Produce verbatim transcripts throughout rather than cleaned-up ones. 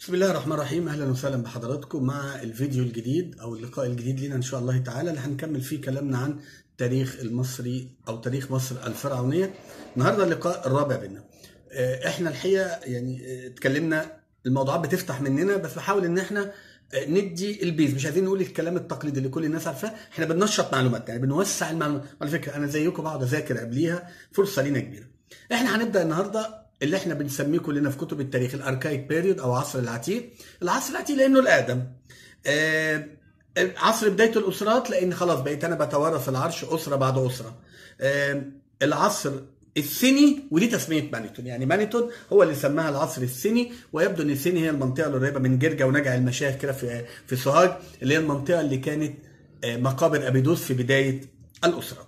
بسم الله الرحمن الرحيم. اهلا وسهلا بحضراتكم مع الفيديو الجديد او اللقاء الجديد لنا ان شاء الله تعالى، اللي هنكمل فيه كلامنا عن تاريخ المصري او تاريخ مصر الفرعونيه. النهارده اللقاء الرابع بينا. احنا الحقيقه يعني اتكلمنا، الموضوعات بتفتح مننا، بس بحاول ان احنا ندي البيز، مش عايزين نقول الكلام التقليدي اللي كل الناس عارفاه، احنا بننشط معلومات، يعني بنوسع المعلومات. على فكره انا زيكم بقعد اذاكر قبليها، فرصه لينا كبيره. احنا هنبدا النهارده اللي احنا بنسميه كلنا في كتب التاريخ الاركايك بيريود او عصر العتيق. العصر العتيق لانه الاقدم. آه عصر بدايه الاسرات، لان خلاص بقيت انا بتوارث العرش اسره بعد اسره. آه العصر السيني، ودي تسميه مانيتون، يعني مانيتون هو اللي سماها العصر السيني، ويبدو ان السيني هي المنطقه القريبه من جرجا ونجع المشايخ كده في في سوهاج، اللي هي المنطقه اللي كانت آه مقابر ابيدوس في بدايه الاسره.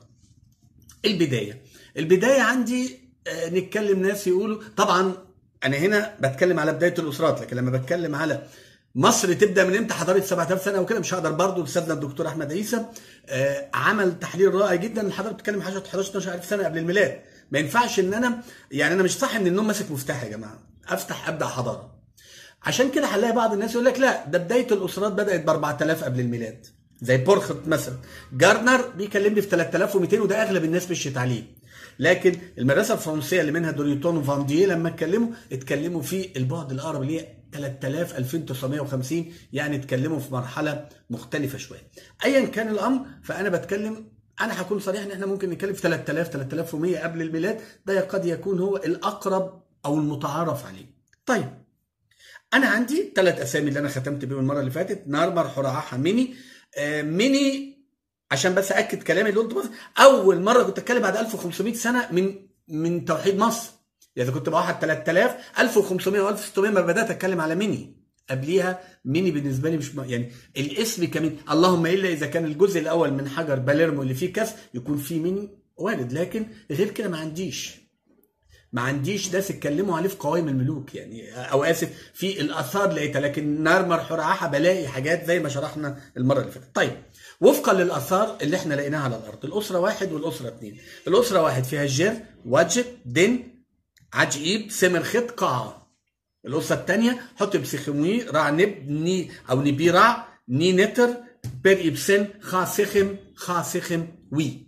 البدايه البدايه عندي آه نتكلم، ناس يقولوا طبعا انا هنا بتكلم على بدايه الاسرات، لكن لما بتكلم على مصر تبدا من امتى، حضاره سبعة آلاف سنه وكده، مش هقدر برضه. استاذنا الدكتور احمد عيسى آه عمل تحليل رائع جدا. الحضاره بتتكلم حاجه احد عشر اتناشر الف سنه قبل الميلاد. ما ينفعش ان انا يعني انا مش صح من النوم ماسك مفتاح يا جماعه افتح ابدا حضاره. عشان كده هنلاقي بعض الناس يقول لك لا، ده بدايه الاسرات بدات ب أربعة آلاف قبل الميلاد، زي بورخت مثلا. جارنر بيكلمني في ثلاثة آلاف ومئتين، وده اغلب الناس مشيت عليه. لكن المدرسه الفرنسيه اللي منها دوريتون وفان دييه لما اتكلموا اتكلموا في البعد الاقرب اللي هي ثلاثة آلاف ألفين وتسعمائة وخمسين، يعني اتكلموا في مرحله مختلفه شويه. ايا كان الامر، فانا بتكلم، انا هكون صريح ان احنا ممكن نتكلم في ثلاثة آلاف ثلاثة آلاف ومئة قبل الميلاد، ده قد يكون هو الاقرب او المتعارف عليه. طيب انا عندي ثلاث اسامي اللي انا ختمت بيهم المره اللي فاتت: نارمر، حرعاحه، ميني. آه ميني عشان بس اكد كلامي اللي قلته، اول مره كنت اتكلم بعد ألف وخمسمائة سنه من من توحيد مصر. يعني اذا كنت بواحد ثلاثة آلاف ألف وخمسمائة و ألف وستمائة ما بدات اتكلم على ميني. قبليها ميني بالنسبه لي مش يعني الاسم كمين، اللهم الا اذا كان الجزء الاول من حجر باليرمو اللي فيه كسر يكون فيه ميني وارد، لكن غير كده ما عنديش ما عنديش ناس اتكلموا عليه في قوائم الملوك، يعني او اسف في الاثار لقيتها، لكن نارمر حرعاحه بلاقي حاجات زي ما شرحنا المره اللي فاتت. طيب وفقا للاثار اللي احنا لقيناها على الارض، الاسره واحد والاسره اثنين. الاسره واحد فيها جير، واجب، دن، عجيب، سمرخت، قاعه. الاسره الثانيه حط بسخموي، رع نب، ني او نبي رع، ني نتر، بير ابسن، خا سخم، خا سخم، وي.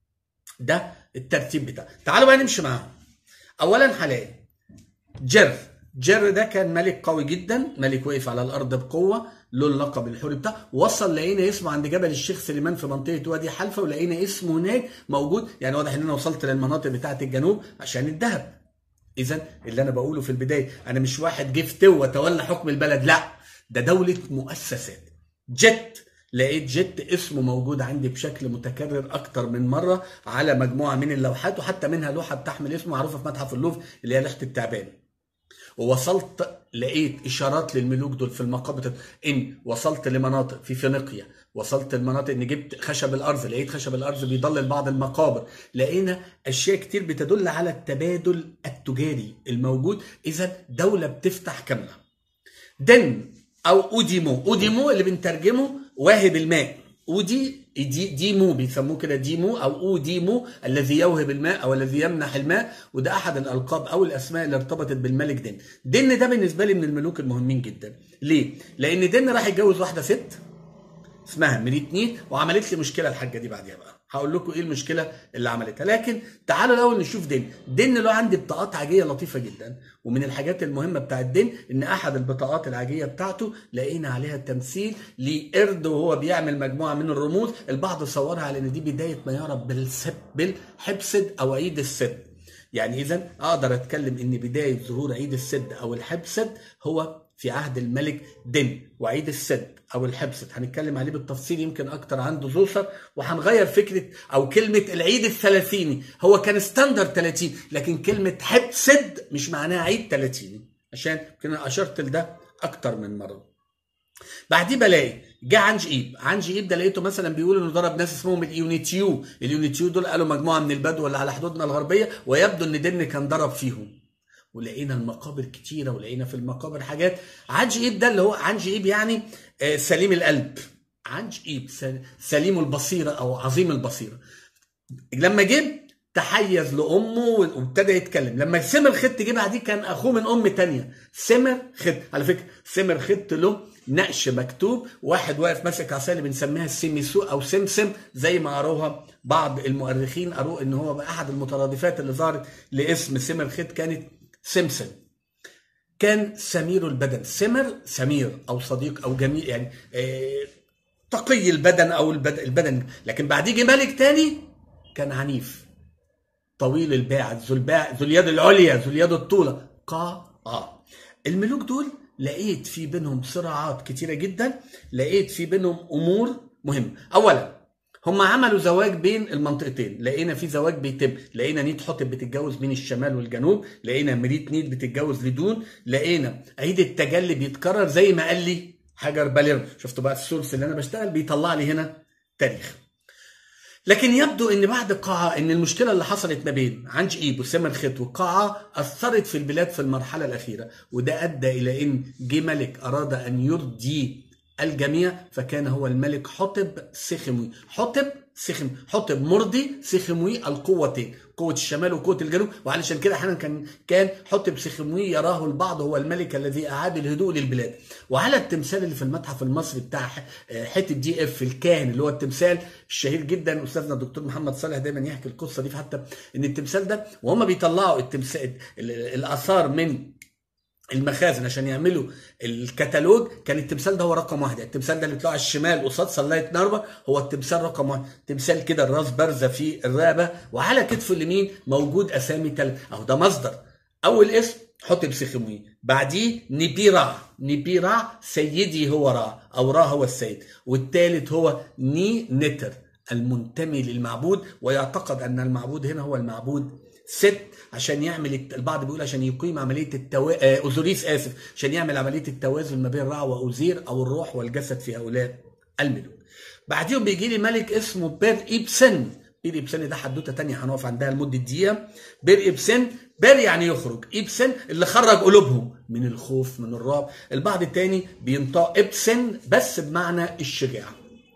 ده الترتيب بتاعه. تعالوا بقى نمشي معاهم. اولا هلاقي جر. جر ده كان ملك قوي جدا، ملك وقف على الارض بقوه، له اللقب الحوري بتاعه. وصل لقينا اسمه عند جبل الشيخ سليمان في منطقه وادي حلفه، ولقينا اسمه هناك موجود. يعني واضح ان انا وصلت للمناطق بتاعه الجنوب عشان الذهب. اذا اللي انا بقوله في البدايه، انا مش واحد جه فتو وتولى حكم البلد، لا، ده دوله مؤسسات. جت، لقيت جت اسمه موجود عندي بشكل متكرر اكتر من مره على مجموعه من اللوحات، وحتى منها لوحه بتحمل اسمه معروفه في متحف اللوفر اللي هي لوحه التعبان. ووصلت لقيت اشارات للملوك دول في المقابر، ان وصلت لمناطق في فينيقيا، وصلت لمناطق ان جبت خشب الارز، لقيت خشب الارز بيضلل بعض المقابر، لقينا اشياء كتير بتدل على التبادل التجاري الموجود. اذا دوله بتفتح كامله. دن او اوديمو، اوديمو اللي بنترجمه واهب الماء، ودي دي ديمو بيسموه كده، ديمو او اوديمو الذي يوهب الماء او الذي يمنح الماء، وده احد الالقاب او الاسماء اللي ارتبطت بالملك دن. دن ده بالنسبه لي من الملوك المهمين جدا. ليه؟ لان دن راح يتجوز واحده ست اسمها مريت نيت، وعملت لي مشكله الحاجه دي بعديها بقى هقول لكم ايه المشكله اللي عملتها. لكن تعالوا الاول نشوف دن. دن له عندي بطاقات عاجيه لطيفه جدا، ومن الحاجات المهمه بتاعت دن ان احد البطاقات العاجيه بتاعته لقينا عليها تمثيل لقرد وهو بيعمل مجموعه من الرموز. البعض صورها على ان دي بدايه ما يعرف بالسب بالحبسد او عيد السد. يعني اذا اقدر اتكلم ان بدايه ظهور عيد السد او الحبسد هو في عهد الملك دن. وعيد السد او الحبسد هنتكلم عليه بالتفصيل يمكن اكتر عند زوسر، وهنغير فكره او كلمه العيد الثلاثيني. هو كان ستاندر ثلاثين، لكن كلمه حبسد مش معناها عيد ثلاثيني، عشان كنا اشرت لده اكتر من مره. بعديه بلاقي جه عنجئيب. عنجئيب ده لقيته مثلا بيقول انه ضرب ناس اسمهم اليونيتيو. اليونيتيو دول قالوا مجموعه من البدو اللي على حدودنا الغربيه، ويبدو ان دن كان ضرب فيهم. ولقينا المقابر كتيره، ولقينا في المقابر حاجات. عنجئيب ده اللي هو عنجئيب يعني سليم القلب، عنجئيب سليم البصيره او عظيم البصيره. لما جه تحيز لامه وابتدى يتكلم. لما سمر خت جه بعديه كان اخوه من ام تانية سمر خت. على فكره سمر خت له نقش مكتوب، واحد واقف ماسك عصايه اللي بنسميها السيميسو او سمسم زي ما قروها بعض المؤرخين، قروه ان هو احد المترادفات اللي ظهرت لاسم سمر خت كانت سمسم. كان سمير البدن، سمر سمير او صديق او جميل يعني آه تقي البدن او البدن, البدن. لكن بعديه جه ملك تاني كان عنيف طويل الباع ذو الباع ذو اليد العليا ذو اليد الطولة قا آه. الملوك دول لقيت في بينهم صراعات كتيرة جدا، لقيت في بينهم امور مهمة. اولا هم عملوا زواج بين المنطقتين، لقينا في زواج بيتم، لقينا نيت حتب بتتجوز بين الشمال والجنوب، لقينا مريت نيت بتتجوز لدون، لقينا عيد التجلي بيتكرر زي ما قال لي حجر باليرم. شفتوا بقى السورس اللي انا بشتغل بيطلع لي هنا تاريخ. لكن يبدو ان بعد قاعة ان المشكله اللي حصلت ما بين عنج ايب وسمر خت وقاعة اثرت في البلاد في المرحله الاخيره، وده ادى الى ان جه ملك اراد ان يرضي الجميع، فكان هو الملك حتب سخموي. حتب سخم حتب مرضي سخموي القوتين، قوه الشمال وقوه الجنوب، وعلشان كده احيانا كان كان حتب سخموي يراه البعض هو الملك الذي اعاد الهدوء للبلاد. وعلى التمثال اللي في المتحف المصري بتاع حته دي اف الكاهن اللي هو التمثال الشهير جدا، استاذنا الدكتور محمد صالح دايما يحكي القصه دي، حتى ان التمثال ده وهم بيطلعوا التمثال الاثار من المخازن عشان يعملوا الكتالوج، كان التمثال ده هو رقم واحد. التمثال ده اللي بتلاقوا على الشمال قصاد صلايه نربه هو التمثال رقم واحد، تمثال كده الراس بارزه في الرقبه، وعلى كتفه اليمين موجود اسامي تل اهو ده مصدر. اول اسم حتب سخموي، بعديه نبيرع، نبيرع سيدي هو رع او را هو السيد، والثالث هو ني نتر المنتمي للمعبود، ويعتقد ان المعبود هنا هو المعبود ست، عشان يعمل البعض بيقول عشان يقيم عمليه التوا... آه اوزوريس اسف عشان يعمل عمليه التوازن ما بين رع واوزير او الروح والجسد في هؤلاء الملوك. بعديهم بيجي لي ملك اسمه بير ابسن. بير ابسن ده حدوته ثانيه هنقف عندها لمده دقيقه. بير ابسن، بير يعني يخرج، ابسن اللي خرج قلوبهم من الخوف من الرعب. البعض الثاني بينطق ابسن بس بمعنى الشجاعه.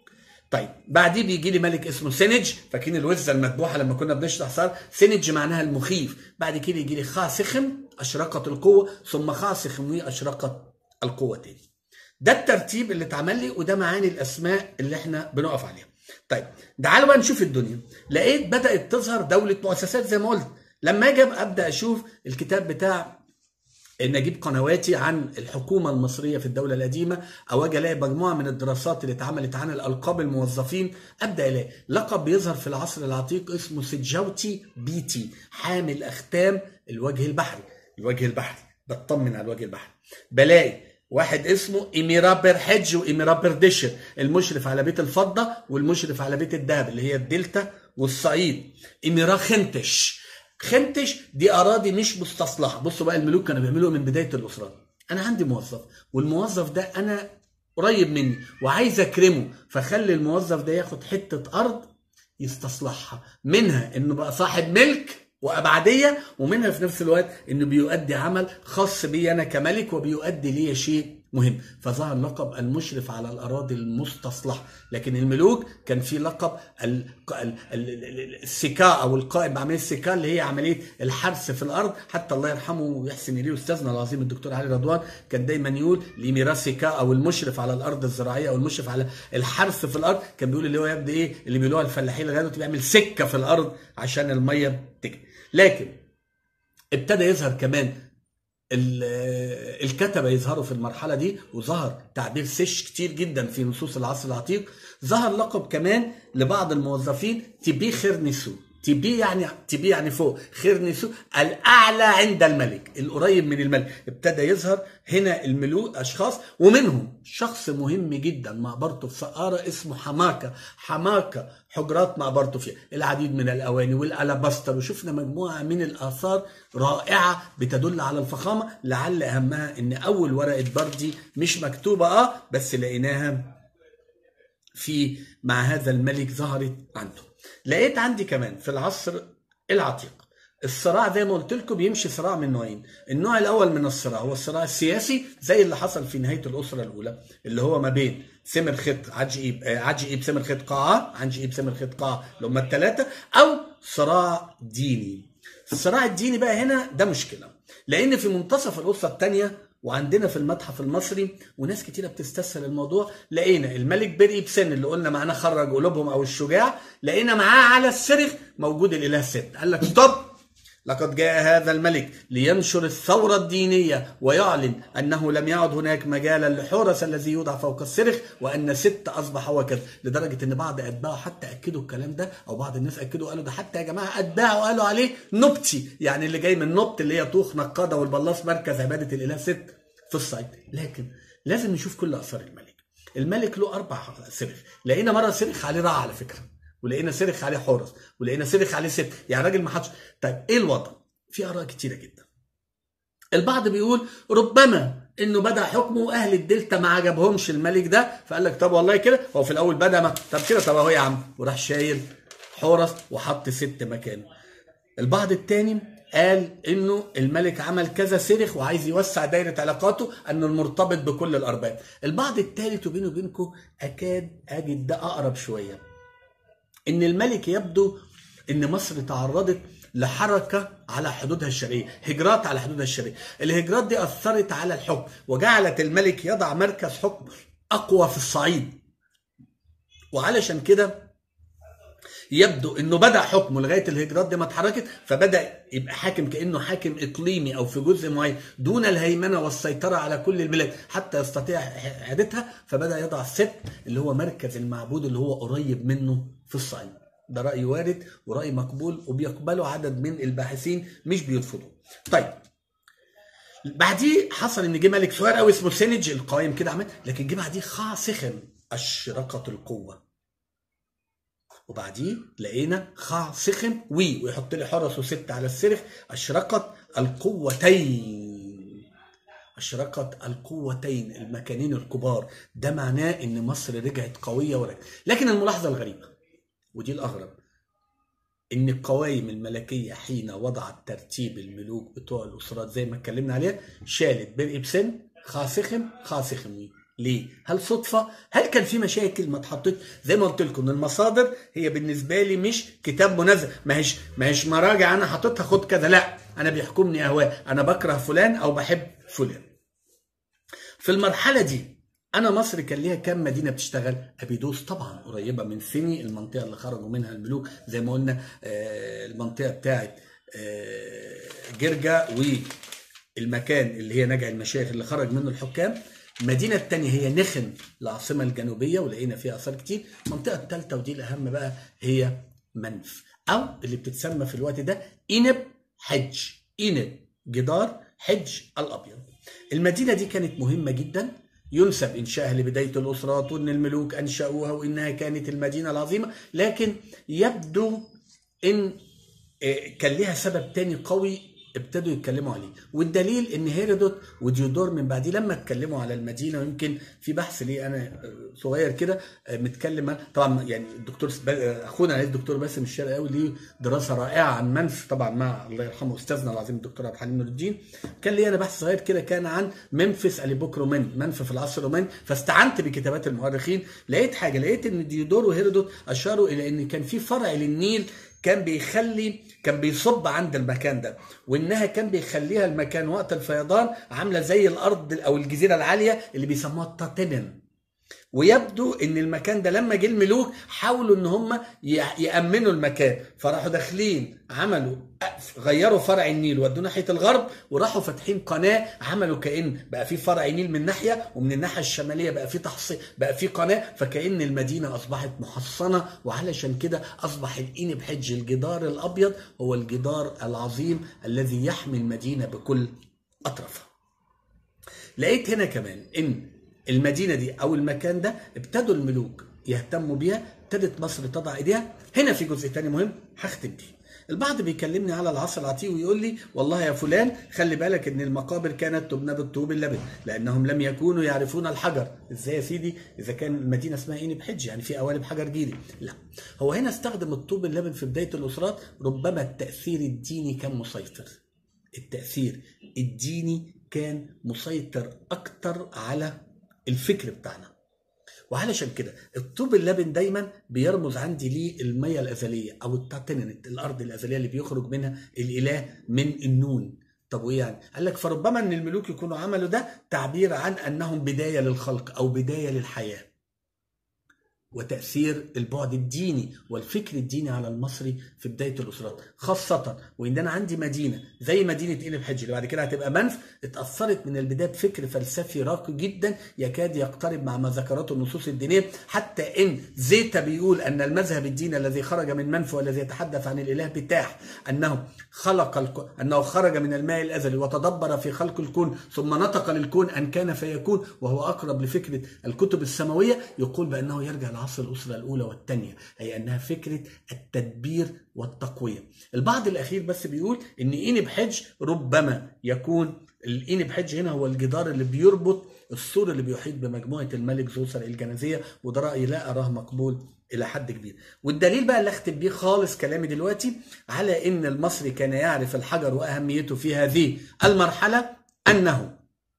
طيب بعديه بيجي لي ملك اسمه سينج، فاكرين الوزه المذبوحه لما كنا بنشرح صار سينج معناها المخيف. بعد كده يجي لي خا سخم اشرقت القوه، ثم خا سخموي اشرقت القوتين. ده الترتيب اللي اتعمل لي، وده معاني الاسماء اللي احنا بنقف عليها. طيب تعالوا بقى نشوف الدنيا. لقيت بدات تظهر دوله مؤسسات زي ما قلت. لما اجي ابدا اشوف الكتاب بتاع نجيب قنواتي عن الحكومة المصرية في الدولة القديمة، أو أجي ألاقي مجموعة من الدراسات اللي اتعملت عن الألقاب الموظفين، أبدأ ألاقي لقب بيظهر في العصر العتيق اسمه سجاوتي بيتي، حامل أختام الوجه البحري. الوجه البحري بطمن على الوجه البحري. بلاقي واحد اسمه إميرابر حج وإميرابر دشر، المشرف على بيت الفضة والمشرف على بيت الذهب اللي هي الدلتا والصعيد. إميرا خنتش، خنتش دي اراضي مش مستصلحه. بصوا بقى الملوك كانوا بيعملوا من بدايه الاسرات. انا عندي موظف والموظف ده انا قريب مني وعايز اكرمه، فخلي الموظف ده ياخد حته ارض يستصلحها، منها انه بقى صاحب ملك وابعديه، ومنها في نفس الوقت انه بيؤدي عمل خاص بي انا كملك وبيؤدي لي شيء مهم. فظهر لقب المشرف على الاراضي المستصلحه. لكن الملوك كان في لقب السكاء او القائم بعمليه السكاء اللي هي عمليه الحرث في الارض. حتى الله يرحمه ويحسن اليه استاذنا العظيم الدكتور علي رضوان كان دايما يقول لميراث سكاء او المشرف على الارض الزراعيه او المشرف على الحرث في الارض، كان بيقول اللي هو يبدا ايه اللي بيقولوها الفلاحين لغايه دلوقتي بيعمل سكه في الارض عشان الميه تجري. لكن ابتدى يظهر كمان الكتبة يظهروا في المرحلة دي، وظهر تعبير سش كتير جدا في نصوص العصر العتيق. ظهر لقب كمان لبعض الموظفين تبي خرنسو. تبي يعني تبي يعني فوق، خرنسو الأعلى عند الملك، القريب من الملك. ابتدى يظهر هنا الملوك أشخاص، ومنهم شخص مهم جدا مقبرته في سقارة اسمه حماكة. حماكة حجرات مقبرته فيها العديد من الأواني والألاباستر، وشفنا مجموعة من الآثار رائعة بتدل على الفخامة. لعل أهمها إن أول ورقة بردي مش مكتوبة آه بس لقيناها في مع هذا الملك ظهرت عنده. لقيت عندي كمان في العصر العتيق الصراع زي ما قلت لكم بيمشي صراع من نوعين. النوع الاول من الصراع هو الصراع السياسي زي اللي حصل في نهايه الاسره الاولى اللي هو ما بين سمر خت عجيب عجيب سمر خت قاعه عنجيب سمر خت قاعه اللي هم الثلاثه، او صراع ديني. الصراع الديني بقى هنا ده مشكله، لان في منتصف الاسره الثانيه وعندنا في المتحف المصري وناس كتيره بتستسهل الموضوع، لقينا الملك برقي بسن اللي قلنا معناه خرج قلوبهم او الشجاع، لقينا معاه على السرخ موجود الاله ست. قال لك ستوب، لقد جاء هذا الملك لينشر الثورة الدينية ويعلن أنه لم يعد هناك مجالا لحورس الذي يوضع فوق السرخ، وأن ست أصبح هو كذا. لدرجة أن بعض أتباعه حتى أكدوا الكلام ده، أو بعض الناس أكدوا قالوا ده حتى يا جماعة أتباعه قالوا عليه نبتي، يعني اللي جاي من نبت اللي هي طوخ نقادة والبلاص مركز عبادة الإله ست في الصعيد. لكن لازم نشوف كل آثار الملك. الملك له أربع سرخ، لقينا مرة سرخ عليه رع على فكرة، ولقينا سرخ عليه حورس، ولقينا سرخ عليه ست، يعني راجل ما حدش. طيب ايه الوضع؟ في اراء كتيره جدا. البعض بيقول ربما انه بدا حكمه واهل الدلتا ما عجبهمش الملك ده، فقال لك طب والله كده هو في الاول بدا ما طب كده طب اهو يا عم، وراح شايل حورس وحط ست مكانه. البعض الثاني قال انه الملك عمل كذا سرخ وعايز يوسع دايره علاقاته، انه المرتبط بكل الارباب. البعض الثالث وبينه وبينكم اكاد اجد ده اقرب شويه، ان الملك يبدو ان مصر تعرضت لحركه على حدودها الشرقيه، هجرات على حدودها الشرقيه. الهجرات دي اثرت على الحكم وجعلت الملك يضع مركز حكم اقوى في الصعيد، وعلشان كده يبدو انه بدا حكمه لغايه الهجرات دي ما اتحركت، فبدا يبقى حاكم كانه حاكم اقليمي او في جزء معين دون الهيمنه والسيطره على كل البلاد حتى يستطيع عادتها. فبدا يضع ست اللي هو مركز المعبود اللي هو قريب منه في الصعيد. ده راي وارد وراي مقبول وبيقبله عدد من الباحثين مش بيرفضوه. طيب بعديه حصل ان جه ملك صغير قوي اسمه سينج القايم كده عمل، لكن جه بعديه خاصخم اشرقت القوه، وبعديه لقينا خا سخم وي ويحط لي حرس وست على السرخ. اشرقت القوتين، اشرقت القوتين المكانين الكبار، ده معناه ان مصر رجعت قويه ورجعت. لكن الملاحظه الغريبه ودي الاغرب، ان القوائم الملكيه حين وضعت ترتيب الملوك بتوع الاسرات زي ما اتكلمنا عليها شالت برقي بسن خاصخم خاصخم وي. ليه؟ هل صدفه؟ هل كان في مشاكل ما اتحطت؟ زي ما قلت لكم ان المصادر هي بالنسبه لي مش كتاب منزل، ما هيش ما هيش مراجع انا حاططها خد كذا، لا انا بيحكمني اهواء، انا بكره فلان او بحب فلان. في المرحله دي انا مصر كان ليها كام مدينه بتشتغل؟ ابيدوس طبعا قريبه من فيني، المنطقه اللي خرجوا منها الملوك زي ما قلنا، المنطقه بتاعه جرجا والمكان اللي هي نجع المشايخ اللي خرج منه الحكام. المدينه الثانيه هي نخن العاصمه الجنوبيه ولقينا فيها اثار كتير. المنطقه الثالثه ودي الاهم بقى هي منف، او اللي بتتسمى في الوقت ده إنب حج، إنب جدار حج الابيض. المدينه دي كانت مهمه جدا، ينسب انشائها لبدايه الاسرات وان الملوك انشاوها وانها كانت المدينه العظيمه، لكن يبدو ان كان لها سبب تاني قوي ابتدوا يتكلموا عليه، والدليل ان هيرودوت وديودور من بعديه لما اتكلموا على المدينه، ويمكن في بحث ليه انا صغير كده متكلم طبعا، يعني الدكتور اخونا الدكتور باسم الشرقاوي ليه دراسه رائعه عن منف طبعا مع الله يرحمه استاذنا العظيم الدكتور عبد الحليم نور الدين. كان لي انا بحث صغير كده كان عن منفس اليبوك روماني، منف في العصر الروماني، فاستعنت بكتابات المؤرخين. لقيت حاجه، لقيت ان ديودور وهيرودوت اشاروا الى ان كان في فرع للنيل كان بيخلي كان بيصب عند المكان ده، وانها كان بيخليها المكان وقت الفيضان عامله زي الارض او الجزيره العاليه اللي بيسموها التاتنن. ويبدو ان المكان ده لما جه الملوك حاولوا ان هم يامنوا المكان، فراحوا داخلين عملوا غيروا فرع النيل ودوه ناحيه الغرب، وراحوا فاتحين قناه، عملوا كأن بقى في فرع نيل من ناحيه ومن الناحيه الشماليه بقى في تحصين بقى في قناه، فكأن المدينه اصبحت محصنه. وعلشان كده اصبح الإنب حج الجدار الابيض هو الجدار العظيم الذي يحمي المدينه بكل اطرافها. لقيت هنا كمان ان المدينه دي او المكان ده ابتدوا الملوك يهتموا بيها، ابتدت مصر تضع ايديها. هنا في جزء تاني مهم هختم بيه. البعض بيكلمني على العصر العتيق ويقول لي والله يا فلان خلي بالك ان المقابر كانت تبنى بالطوب اللبن لانهم لم يكونوا يعرفون الحجر. ازاي يا سيدي اذا كان المدينه اسمها إنب حج يعني في قوالب حجر جيري؟ لا، هو هنا استخدم الطوب اللبن في بدايه الاسرات، ربما التاثير الديني كان مسيطر. التاثير الديني كان مسيطر اكتر على الفكر بتاعنا، وعلشان كده الطوب اللبن دايما بيرمز عندي للميه الازليه او التاتننت، الارض الازليه اللي بيخرج منها الاله من النون. طب وايه يعني؟ قال لك فربما ان الملوك يكونوا عملوا ده تعبير عن انهم بدايه للخلق او بدايه للحياه. وتأثير البعد الديني والفكر الديني على المصري في بداية الأسرات، خاصة وإن أنا عندي مدينة زي مدينة إيلب حج اللي بعد كده هتبقى منف، اتأثرت من البداية بفكر فلسفي راقي جدا يكاد يقترب مع ما ذكرته النصوص الدينية، حتى إن زيتا بيقول أن المذهب الديني الذي خرج من منف والذي يتحدث عن الإله بتاح أنه خلق الكون، أنه خرج من الماء الأزلي وتدبر في خلق الكون ثم نطق للكون أن كان فيكون، وهو أقرب لفكرة الكتب السماوية، يقول بأنه يرجع عصر الأسرة الأولى والثانية، أي أنها فكرة التدبير والتقوية. البعض الأخير بس بيقول إن إينب حج ربما يكون الإينب حج هنا هو الجدار اللي بيربط السور اللي بيحيط بمجموعة الملك زوسر الجنازية، وده رأيي لا أراه مقبول إلى حد كبير. والدليل بقى اللي أختم بيه خالص كلامي دلوقتي على إن المصري كان يعرف الحجر وأهميته في هذه المرحلة، أنه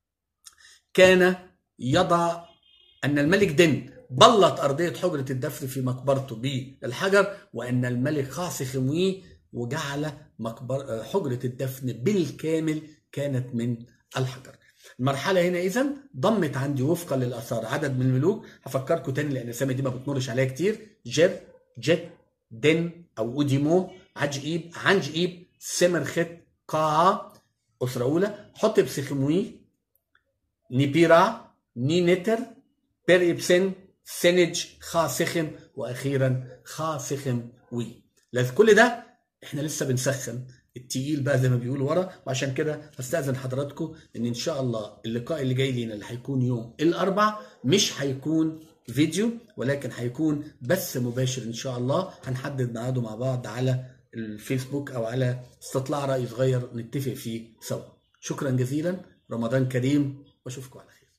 كان يضع أن الملك دن بلط أرضية حجرة الدفن في مقبرته بالحجر، وأن الملك خاص خموي وجعل مقبر حجرة الدفن بالكامل كانت من الحجر. المرحلة هنا إذن ضمت عندي وفقا للآثار عدد من الملوك، هفكركم تاني لأن الأسامي دي ما بتمرش عليها كتير: جر، جت، دن أو أوديمو، عجئيب، عنجئيب، سمرخت، قاعة، أسرة أولى، حطب سخموي، نيبيرا، نينتر، بيريبسن، سنج، خاسخم، واخيرا خاسخم وي. لازم كل ده احنا لسه بنسخن التقيل بقى زي ما بيقولوا ورا، وعشان كده هستأذن حضراتكم ان ان شاء الله اللقاء اللي جاي لينا اللي هيكون يوم الاربع مش هيكون فيديو ولكن هيكون بث مباشر ان شاء الله، هنحدد ميعاده مع بعض على الفيسبوك او على استطلاع رأي صغير نتفق فيه سوا. شكرا جزيلا، رمضان كريم واشوفكم على خير.